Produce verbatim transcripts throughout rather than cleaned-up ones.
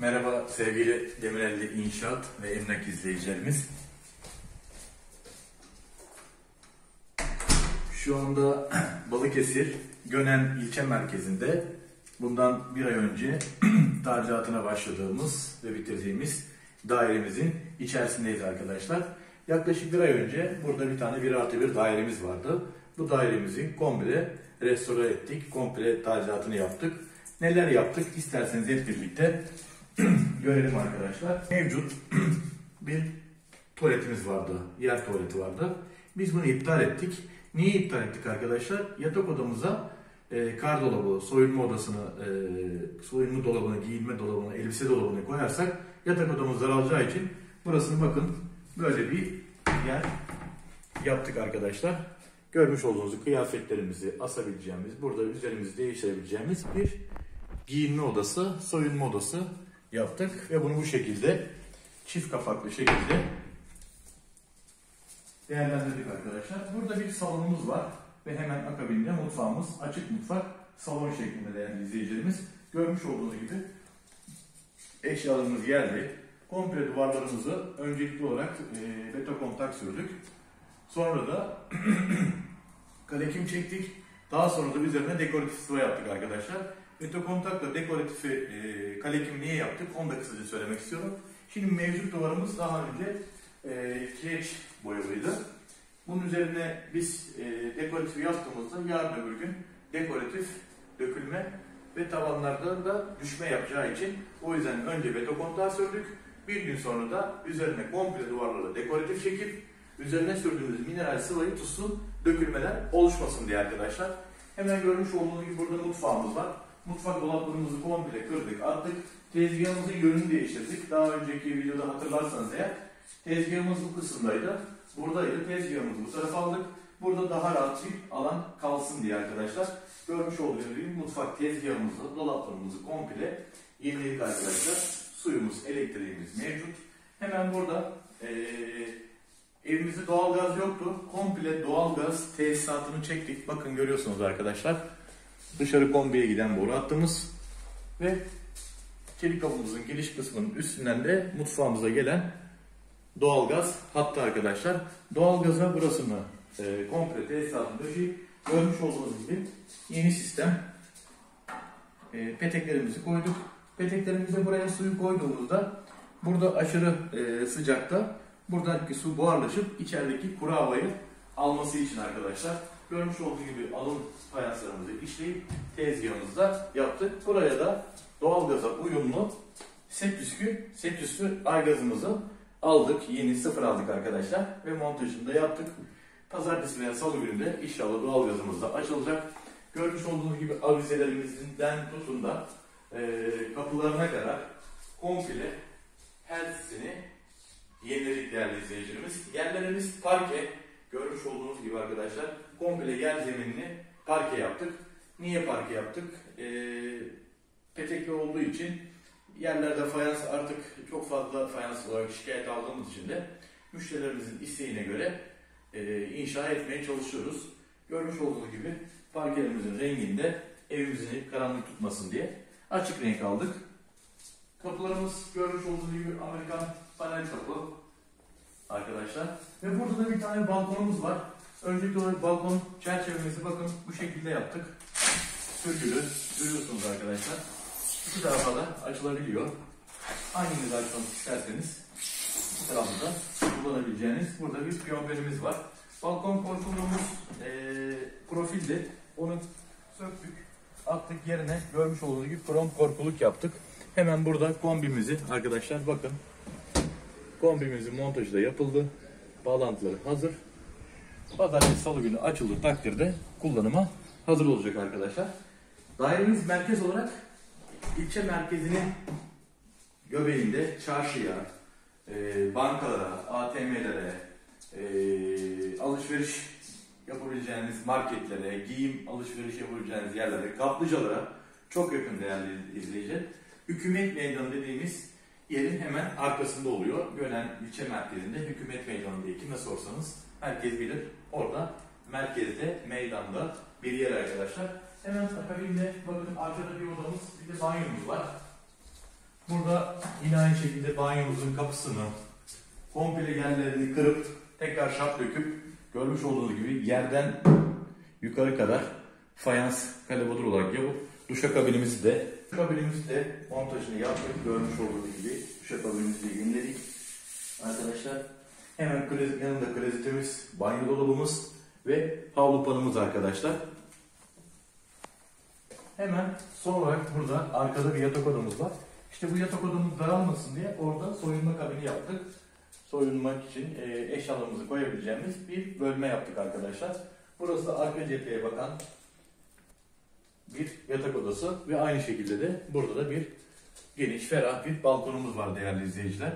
Merhaba sevgili Demirelli İnşaat ve Emlak izleyicilerimiz. Şu anda Balıkesir Gönen ilçe merkezinde bundan bir ay önce tadilatına başladığımız ve bitirdiğimiz dairemizin içerisindeyiz arkadaşlar. Yaklaşık bir ay önce burada bir tane bir artı bir dairemiz vardı. Bu dairemizi komple restore ettik, komple tadilatını yaptık. Neler yaptık isterseniz hep birlikte görelim arkadaşlar. Mevcut bir tuvaletimiz vardı, yer tuvaleti vardı. Biz bunu iptal ettik. Niye iptal ettik arkadaşlar? Yatak odamıza e, kar dolabı, soyunma odasını, e, soyunma dolabını, giyinme dolabını, elbise dolabını koyarsak yatak odamız daralacağı için burasını bakın böyle bir yer yaptık arkadaşlar. Görmüş olduğunuz kıyafetlerimizi asabileceğimiz, burada üzerimizi değiştirebileceğimiz bir giyinme odası, soyunma odası yaptık ve bunu bu şekilde çift kapaklı şekilde değerlendirdik arkadaşlar. Burada bir salonumuz var ve hemen akabinde mutfağımız, açık mutfak, salon şeklinde değerli izleyicilerimiz. Görmüş olduğunuz gibi eşyalarımız yerli. Komple duvarlarımızı öncelikli olarak e, beton kontak sürdük. Sonra da kalekim çektik. Daha sonra da üzerine dekoratif sıva yaptık arkadaşlar. Beton kontakla dekoratif e, kalekim niye yaptık onu da kısaca söylemek istiyorum. Şimdi mevcut duvarımız daha önce e, kireç boyalıydı. Bunun üzerine biz e, dekoratif yaptığımızda yarın öbür gün dekoratif dökülme ve tavanlarda da düşme yapacağı için o yüzden önce beton kontağı sürdük. Bir gün sonra da üzerine komple duvarlara dekoratif çekip üzerine sürdüğümüz mineral sıvayı tutsun, dökülmeler oluşmasın diye arkadaşlar. Hemen görmüş olduğunuz gibi burada mutfağımız var. Mutfak dolaplarımızı komple kırdık, attık. Tezgahımızın yönünü değiştirdik. Daha önceki videoda hatırlarsanız eğer tezgahımız bu kısımdaydı. Buradaydı. Tezgahımızı bu tarafa aldık. Burada daha rahat bir alan kalsın diye arkadaşlar. Görmüş olduğunuz gibi mutfak tezgahımızı, dolaplarımızı komple yeniledik arkadaşlar. Suyumuz, elektriğimiz mevcut. Hemen burada ee, evimizde doğalgaz yoktu. Komple doğalgaz tesisatını çektik. Bakın görüyorsunuz arkadaşlar. Dışarı kombiye giden boru hattımız ve çelik kapımızın giriş kısmının üstünden de mutfağımıza gelen doğalgaz hattı arkadaşlar. Doğalgaza burasını e, komple tesisatını döşeyip görmüş olduğunuz gibi yeni sistem e, peteklerimizi koyduk. Peteklerimize buraya suyu koyduğumuzda burada aşırı e, sıcakta buradaki su buharlaşıp içerideki kuru havayı alması için arkadaşlar. Görmüş olduğunuz gibi alın fayanslarımızı işleyip tezgahımızda yaptık. Buraya da doğalgaza uyumlu septüskü, septüslü aygazımızı aldık. Yeni sıfır aldık arkadaşlar ve montajını da yaptık. Pazartesi veya salı gününde inşallah doğalgazımız da açılacak. Görmüş olduğunuz gibi avizelerimizden tutun da e, kapılarına kadar komple hepsini yeniledik değerli izleyicilerimiz. Yerlerimiz parke. Görmüş olduğunuz gibi arkadaşlar komple yer zeminini parke yaptık. Niye parke yaptık? E, petekli olduğu için yerlerde fayans artık çok fazla fayans olarak şikayet aldığımız için de müşterilerimizin isteğine göre e, inşa etmeye çalışıyoruz. Görmüş olduğunuz gibi parkelerimizin renginde evimizi karanlık tutmasın diye açık renk aldık. Kapılarımız görmüş olduğunuz gibi Amerikan panel kapı arkadaşlar. Ve burada da bir tane balkonumuz var. Öncelikli olarak balkon çerçevemizi bakın bu şekilde yaptık. Sürgülü görüyorsunuz arkadaşlar. İki tarafa da açılabiliyor. Hanginiz açmak isterseniz bu tarafta da kullanabileceğiniz burada bir piyonverimiz var. Balkon korkulduğumuz e, profilde onu söktük. Attık yerine görmüş olduğunuz gibi krom korkuluk yaptık. Hemen burada kombimizi arkadaşlar bakın. Kombimizin montajı da yapıldı. Bağlantıları hazır. Pazartesi salı günü açıldığı takdirde kullanıma hazır olacak arkadaşlar. Dairemiz merkez olarak ilçe merkezinin göbeğinde çarşıya, e, bankalara, A T M'lere, e, alışveriş yapabileceğiniz marketlere, giyim alışveriş yapabileceğiniz yerlere, kaplıcalara çok yakın değerli izleyiciler. Hükümet Meydanı dediğimiz yerin hemen arkasında oluyor. Gönen ilçe merkezinde Hükümet Meydanı diye kime sorsanız herkes bilir. Orada merkezde, meydanda bir yer arkadaşlar. Hemen akabinde bakın arkada bir odamız, bir de banyomuz var. Burada yine aynı şekilde banyomuzun kapısını komple yerlerini kırıp tekrar şap döküp görmüş olduğunuz gibi yerden yukarı kadar fayans kalebodur olarak yapıp duşakabinimizi de duşakabinimizi de montajını yaptık. Görmüş olduğunuz gibi duşakabinimizi de yeniledik arkadaşlar. Hemen klozet, yanında klozetimiz, banyo dolabımız ve havlu panımız arkadaşlar. Hemen son olarak burada arkada bir yatak odamız var. İşte bu yatak odamız daralmasın diye orada soyunma kabini yaptık. Soyunmak için e, eşyalarımızı koyabileceğimiz bir bölme yaptık arkadaşlar. Burası da arka cepheye bakan bir yatak odası ve aynı şekilde de burada da bir geniş, ferah bir balkonumuz var değerli izleyiciler.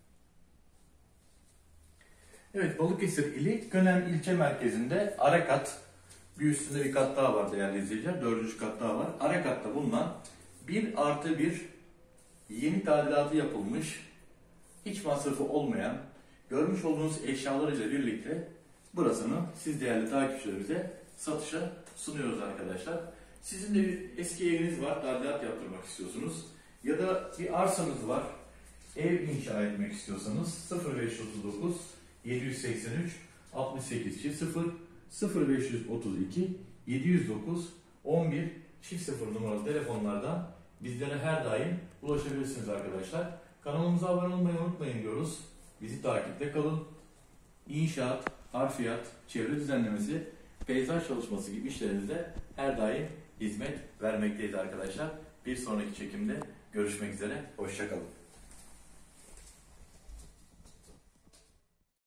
Evet, Balıkesir ili Könem ilçe merkezinde ara kat, bir üstünde bir kat daha var değerli izleyiciler, dördüncü kat daha var. Ara katta bulunan bir artı bir yeni tadilatı yapılmış, hiç masrafı olmayan, görmüş olduğunuz eşyalarıyla birlikte burasını siz değerli takipçilerimize satışa sunuyoruz arkadaşlar. Sizin de bir eski eviniz var, tadilat yaptırmak istiyorsunuz ya da bir arsanız var, ev inşa etmek istiyorsanız sıfır beş otuz dokuz yedi yüz seksen üç altmış sekiz sıfır sıfır beş otuz iki yedi yüz dokuz on bir sıfır numaralı telefonlardan bizlere her daim ulaşabilirsiniz arkadaşlar. Kanalımıza abone olmayı unutmayın diyoruz. Bizi takipte kalın. İnşaat, harfiyat, çevre düzenlemesi, peyzaj çalışması gibi işlerimizde her daim hizmet vermekteyiz arkadaşlar. Bir sonraki çekimde görüşmek üzere. Hoşça kalın.